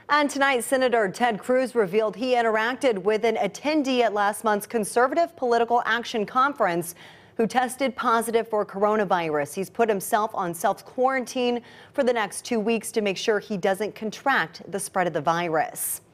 And tonight, Senator Ted Cruz revealed he interacted with an attendee at last month's Conservative Political Action Conference who tested positive for coronavirus. He's put himself on self-quarantine for the next 2 weeks to make sure he doesn't contract the spread of the virus.